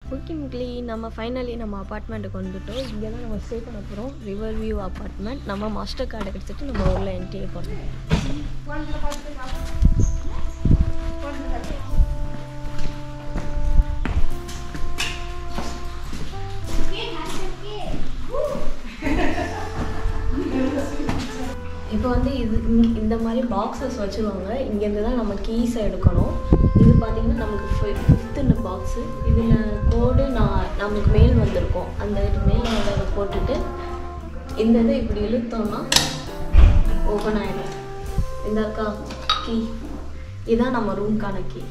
ஓகேங்களே, நம்ம ஃபைனலி நம்ம அப்பார்ட்மெண்ட்டுக்கு வந்துட்டோம். இங்கே தான் நம்ம ஸ்டே பண்ண போகிறோம். River view apartment. நம்ம மாஸ்டர் கார்டை எடுத்துகிட்டு நம்ம ஊரில் என்ட்ரி பண்ணோம். இப்போ வந்து இந்த மாதிரி பாக்ஸஸ் வச்சுருவாங்க. இங்கேருந்து தான் நம்ம கீஸை எடுக்கணும். இது பார்த்திங்கன்னா நமக்கு 5th பாக்ஸு. இதில் கோடு நமக்கு மெயில் வந்திருக்கோம். அந்த மெயில் வந்து அதை போட்டுட்டு இந்த இதை இப்படி இழுத்தோம்னா ஓப்பன் ஆகிடும். இந்த இருக்கா கீ, இதுதான் நம்ம ரூம்க்கான கீ.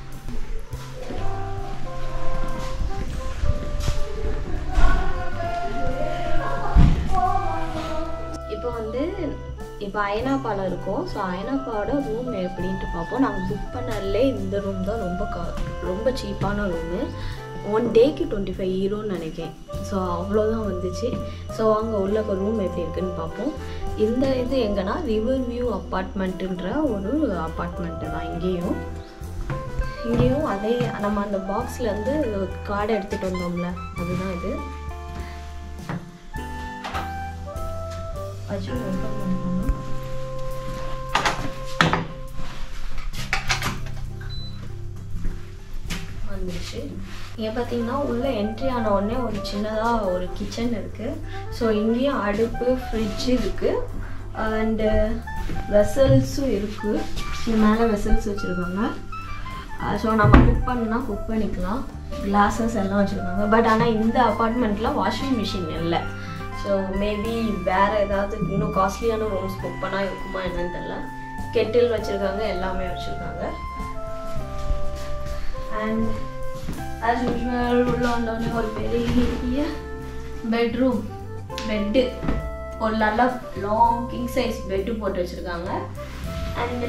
இப்போ அயனாப்பாவில் இருக்கோம். ஸோ அயனாப்பாவோட ரூம் எப்படின்ட்டு பார்ப்போம். நாங்கள் புக் பண்ணலே இந்த ரூம் தான் ரொம்ப சீப்பான ரூமு. 1 டேக்கு 25 யூரோன்னு நினைக்கிறேன். ஸோ அவ்வளோதான் வந்துச்சு. ஸோ அங்கே உள்ள ரூம் எப்படி இருக்குன்னு பார்ப்போம். இந்த இது எங்கன்னா ரிவர் வியூ அப்பார்ட்மெண்ட்டுன்ற ஒரு அப்பார்ட்மெண்ட்டு தான். இங்கேயும் அதே நம்ம அந்த பாக்ஸ்லேருந்து கார்டை எடுத்துகிட்டு வந்தோம்ல, அதுதான் இது. வந்துருச்சு. இங்கே பார்த்தீங்கன்னா உள்ளே என்ட்ரி ஆன உடனே ஒரு சின்னதாக ஒரு கிச்சன் இருக்குது. ஸோ இங்கேயும் அடுப்பு, ஃப்ரிட்ஜ் இருக்குது, அண்டு வெசல்ஸும் இருக்குது. மேலே வெசல்ஸ் வச்சுருக்காங்க. ஸோ நம்ம குக் பண்ணிக்கலாம். கிளாஸஸ் எல்லாம் வச்சுருக்காங்க. பட் ஆனால் இந்த அப்பார்ட்மெண்ட்டில் வாஷிங் மிஷின் இல்லை. ஸோ மேபி வேறு ஏதாவது இன்னும் காஸ்ட்லியான ரூம்ஸ் புக் பண்ணால் இருக்குமா என்னன்னு தெரியல. கெட்டில் வச்சுருக்காங்க, எல்லாமே வச்சுருக்காங்க. அண்ட் ஆஸ் யூஷுவல் உள்ள வந்தோடனே ஒரு பெரிய பெட்டு, ஒரு நல்ல லாங் கிங் சைஸ் பெட்டு போட்டு வச்சுருக்காங்க. அண்ட்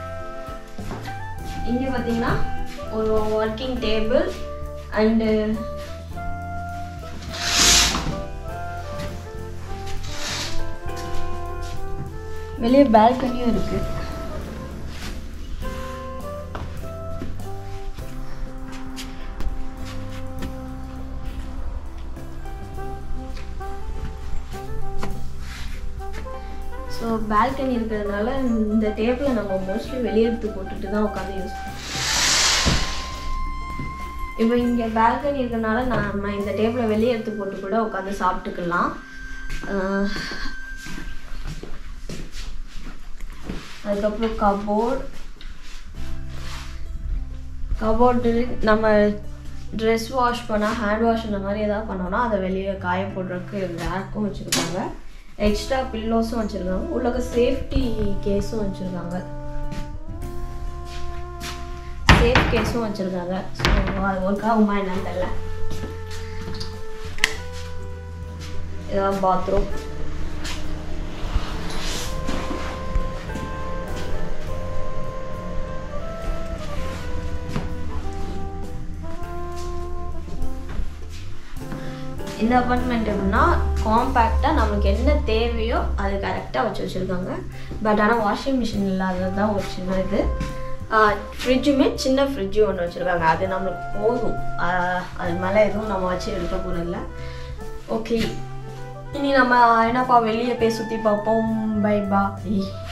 இங்கே பார்த்தீங்கன்னா ஒரு ஒர்க்கிங் டேபிள் அண்டு வெளியே பால்கனியும் இருக்கு. ஸோ பால்கனி இருக்கிறதுனால இந்த டேபிளை நம்ம மோஸ்ட்லி வெளியே எடுத்து போட்டுட்டு தான் உட்காந்து யூஸ் பண்ணுவோம். இப்போ இங்கே பால்கனி இருக்கிறதுனால நம்ம இந்த டேபிளை வெளியே எடுத்து போட்டு கூட உட்காந்து சாப்பிட்டுக்கலாம். அதுக்கப்புறம் கபோர்டு நம்ம ட்ரெஸ் வாஷ் பண்ணால், ஹேண்ட் வாஷ் இந்த மாதிரி எதாவது பண்ணோன்னா அதை வெளியே காய போடுறதுக்கு ரேக்கும் வச்சுருக்காங்க. எக்ஸ்ட்ரா பில்லோஸும் வச்சுருக்காங்க. உள்ளக்க சேஃப்டி கேஸும் வச்சுருக்காங்க. ஸோ அது ஒர்க் ஆகுமா என்னன்னு தெரியல. இதான் பாத்ரூம். இந்த அப்பார்ட்மெண்ட் எப்படின்னா காம்பேக்டாக நம்மளுக்கு என்ன தேவையோ அது கரெக்டாக வச்சுருக்காங்க. பட் ஆனால் வாஷிங் மிஷின் இல்லாதது தான் ஒரு சின்ன இது. ஃப்ரிட்ஜுமே சின்ன ஃப்ரிட்ஜு ஒன்று வச்சுருக்காங்க. அது நம்மளுக்கு போதும். அது மேலே எதுவும் நம்ம வச்சு எடுக்க போகிறதில்ல. ஓகே, இனி நம்ம என்னப்பா வெளியே போய் சுற்றி பார்ப்போம். பை பாய்.